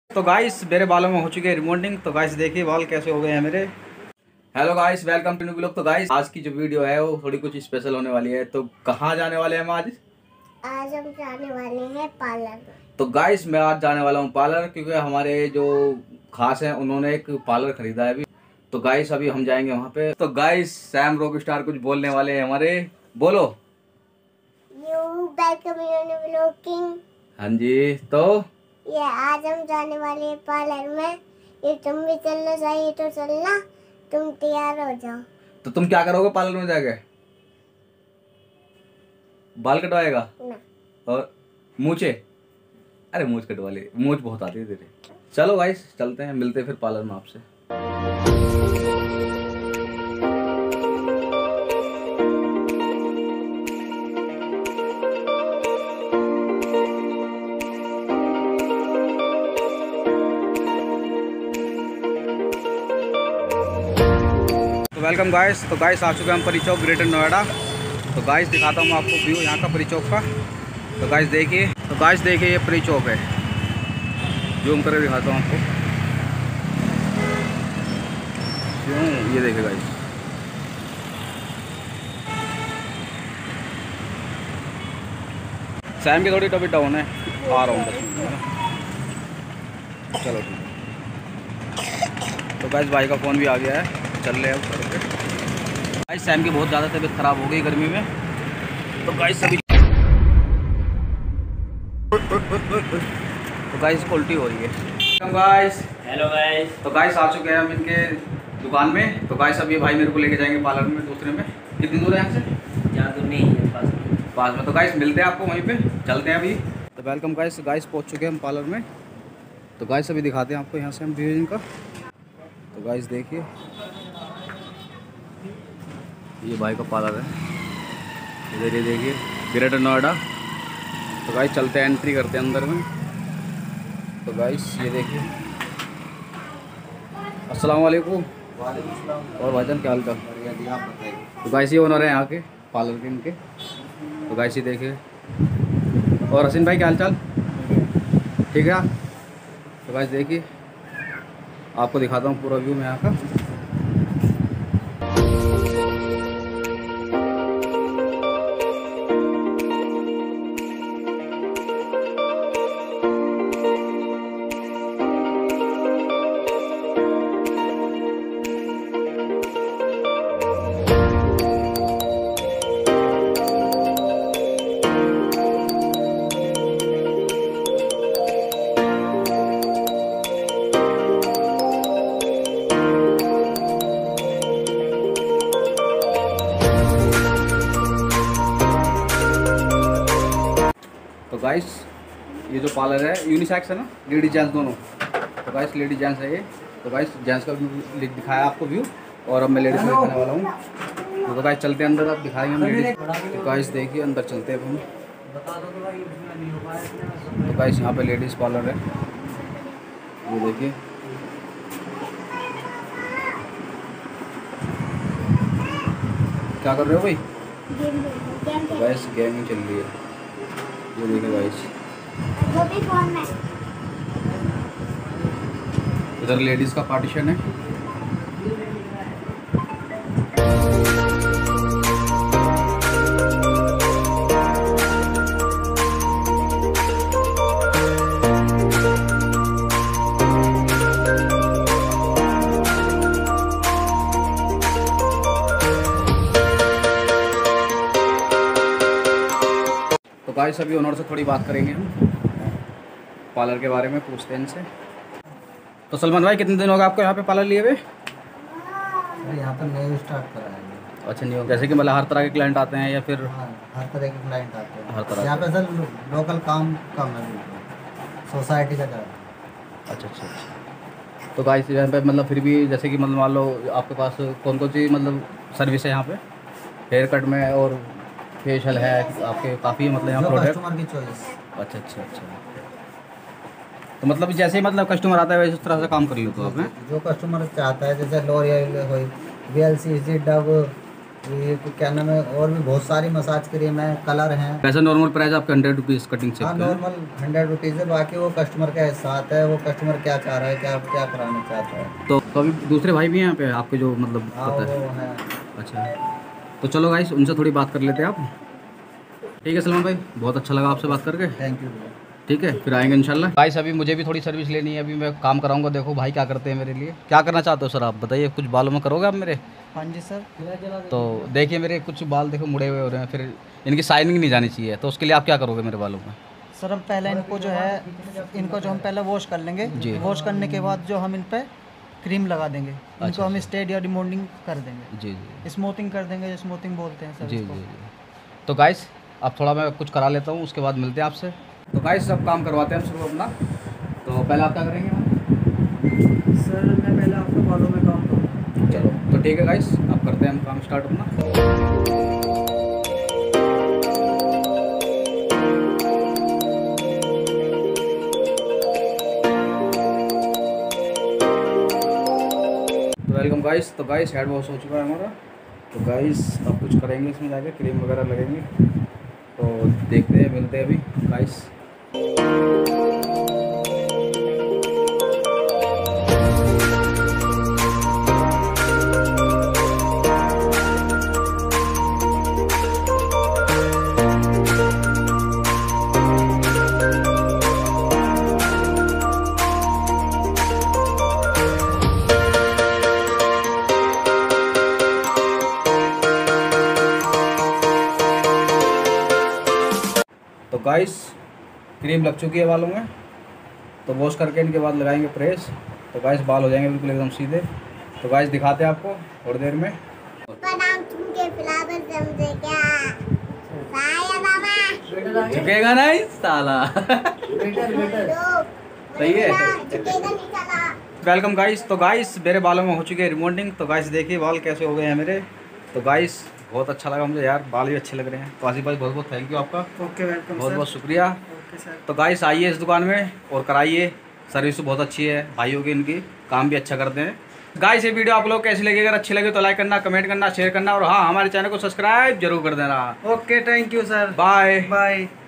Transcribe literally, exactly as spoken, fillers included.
तो गाइस मेरे बालों में हो चुकी है रिमोल्डिंग। तो गाइस देखिए बाल कैसे हो गए हैं मेरे। Hello guys, welcome to new blog. तो गाइस आज की जो वीडियो है वो थोड़ी कुछ स्पेशल होने वाली है। तो कहाँ जाने वाले हैं हम आज? आज हम जाने वाले हैं पार्लर। तो गाइस मैं आज जाने वाला हूँ पार्लर, क्योंकि हमारे जो खास हैं उन्होंने एक पार्लर खरीदा है अभी। तो गाइस अभी हम जाएंगे वहाँ पे। तो गाइस सैम रॉक स्टार कुछ बोलने वाले हैं हमारे, बोलो। You welcome your blogging. हाँ जी, तो ये आज हम जाने वाले हैं पार्लर में। ये तुम भी चलना चाहिए तो चलना, तुम तैयार हो जाओ। तो तुम क्या करोगे पार्लर में जाके? बाल कटवाएगा ना। और मूछे? अरे मूछ कटवा ले, मूछ बहुत आती है तेरे। चलो गाइस चलते हैं, मिलते हैं फिर पार्लर में आपसे। तो वेलकम गाइस। तो गाइस आ चुके हैं हम परी चौक, ग्रेटर नोएडा। तो गाइस दिखाता हूँ आपको व्यू यहाँ का परी चौक का। तो गाइस देखिए, तो गाइस देखिए ये परी चौक है, जूम करके दिखाता हूँ आपको। क्यों, ये देखिए गाइस, सैम की थोड़ी टॉपिक डाउन है, आ रहा हूँ बस। चलो ठीक है। तो गाइस भाई का फ़ोन भी आ गया है, चल रहे हैं ऊपर पे। गाइस सैम की बहुत ज़्यादा तबीयत ख़राब हो गई गर्मी में। तो गाइस सभी तो गाइस उल्टी हो रही है। Guys hello guys. तो गाइस आ चुके हैं हम इनके दुकान में। तो गाइस अब ये भाई मेरे को लेके जाएंगे पार्लर में, दूसरे में। कितनी दूर है यहाँ से? यहाँ तो नहीं है, पास में। पास में। तो गाइस मिलते हैं आपको वहीं पे, चलते हैं अभी। तो वेलकम गाइस, गाइस पहुँच चुके हैं हम पार्लर में। तो गाइस अभी दिखाते हैं आपको यहाँ से हम व्यू इनका। तो गाइस देखिए ये भाई का पार्लर है, इधर ये देखिए ग्रेटर नोएडा। तो गाइस चलते हैं, एंट्री करते हैं अंदर में। तो गाइस ये देखिए, अस्सलाम वालेकुम। और भाईजान क्या हाल चाल? तो गाइस ये ओनर है यहाँ के पार्लर के इनके। तो गाइस ये देखिए। और हसीन भाई क्या हाल चाल? ठीक है। तो गाइस देखिए आपको दिखाता हूँ पूरा व्यू मैं यहाँ का। तो गाइस ये जो पार्लर है यूनिसेक्स है ना, लेडीज जेंट्स दोनों। तो गाइस लेडीज जेंट्स है ये। तो गाइस जेंट्स का भी दिखाया आपको व्यू, और अब मैं लेडीज में दिखाने वाला हूँ। तो गाइस चलते हैं अंदर, अब दिखाएंगे हम लेडीज। तो गाइस देखिए अंदर चलते हैं हम। तो गाइस यहाँ पे लेडीज़ पार्लर है, ये देखिए। क्या कर रहे हो भाई? तो गाइस गेमिंग चल रही है, ये देखिए गाइस। इधर लेडीज का पार्टीशन है। तो गाइस अभी ओनर से थोड़ी बात करेंगे हम, पार्लर के बारे में पूछते हैं इनसे। तो सलमान भाई कितने दिन हो गए आपको यहाँ पे पार्लर लिए हुए? यहाँ पर न्यू स्टार्ट करा है। अच्छा नहीं हो, जैसे कि मतलब हर तरह के क्लाइंट आते हैं या फिर? हाँ, हर तरह के क्लाइंट आते हैं हर तरह यहाँ पे। सर लोकल काम कम है, सोसाइटी का ज़्यादा। अच्छा अच्छा अच्छा। तो गाइस यहाँ पे मतलब फिर भी जैसे कि मतलब मान लो आपके पास कौन कौन सी मतलब सर्विस है यहाँ पे? हेयर कट में और फेशियल है आपके, काफ़ी मतलब यहाँ प्रोडक्ट। कस्टमर की चॉइस। अच्छा अच्छा अच्छा। तो मतलब जैसे ही मतलब कस्टमर आता है वैसे उस तरह से काम करिए तो आपने? जो कस्टमर चाहता है, जैसे लॉरियल हो, V L C C, Dove, ये तो क्या नाम है, और भी बहुत सारी मसाज क्रीम है, कलर हैं। वैसे नॉर्मल प्राइस आपका हंड्रेड रुपीज़ कटिंग से हाँ नॉर्मल हंड्रेड रुपीज़ है, बाकी वो कस्टमर का साथ है, वो कस्टमर क्या चाह रहा है, क्या क्या कराना चाहता है। तो तो अभी दूसरे भाई भी हैं यहाँ पे आपके जो मतलब हाँ पता है? वो है। अच्छा, तो चलो गाइस उनसे थोड़ी बात कर लेते हैं आप। ठीक है सलमान भाई, बहुत अच्छा लगा आपसे बात करके। थैंक यू भैया। ठीक है, फिर आएंगे इंशाल्लाह। गाइस अभी मुझे भी थोड़ी सर्विस लेनी है, अभी मैं काम कराऊंगा। देखो भाई क्या करते हैं मेरे लिए। क्या करना चाहते हो सर आप बताइए, कुछ बालों में करोगे आप मेरे? हाँ जी सर। तो देखिए मेरे कुछ बाल देखो मुड़े हुए हो रहे हैं, फिर इनकी शाइनिंग नहीं जानी चाहिए, तो उसके लिए आप क्या करोगे मेरे बालों में? सर हम पहले इनको जो है इनको जो हम पहले वॉश कर लेंगे। जी। वॉश करने के बाद जो हम इन पे क्रीम लगा देंगे। अच्छा, इनको हम अच्छा। स्ट्रेट या रिमोल्डिंग कर देंगे। जी जी स्मूथिंग कर देंगे, स्मूथिंग बोलते हैं सर जी जी इसको। जी। तो गाइस अब थोड़ा मैं कुछ करा लेता हूँ, उसके बाद मिलते हैं आपसे। तो गाइस सब काम करवाते हैं हम शुरू अपना। तो पहले आप क्या करेंगे? सर मैं पहले आपके बालों में काम करूँगा। चलो तो ठीक है गाइस, अब करते हैं हम काम स्टार्ट अपना। तो वेलकम गाइस। तो गाइस हेड वॉश हो चुका है हमारा। तो गाइस अब कुछ करेंगे इसमें जाके, क्रीम वगैरह लगेंगे। तो देखते हैं, मिलते हैं अभी गाइस। तो गाइस क्रीम लग चुकी है बालों में, तो वॉश करके इनके बाद लगाएंगे प्रेस। तो गाइस बाल हो जाएंगे बिल्कुल एकदम सीधे। तो गाइस दिखाते हैं आपको थोड़ी देर में। प्रणाम तुमके फ्लावर समझे क्या साया मामा झुकेगा नहीं साला। दो सही है। झुकेगा नहीं साला। Welcome guys. तो गाइस मेरे बालों में हो चुकी है रिमोल्डिंग। तो गाइस देखिए बाल कैसे हो गए हैं मेरे। तो गाइस बहुत अच्छा लगा मुझे यार, बाल भी अच्छे लग रहे हैं। तो आसिफ भाई बहुत बहुत थैंक यू आपका, ओके वेलकम बहुत सर। बहुत शुक्रिया। Okay sir. तो गाइस आइए इस दुकान में और कराइए, सर्विस बहुत अच्छी है भाइयों की, इनकी काम भी अच्छा करते हैं। गाइस ये वीडियो आप लोग कैसी लगी? अगर अच्छी लगे तो लाइक करना, कमेंट करना, शेयर करना और हाँ हमारे चैनल को सब्सक्राइब जरूर कर देना। Okay thank you sir. Bye bye.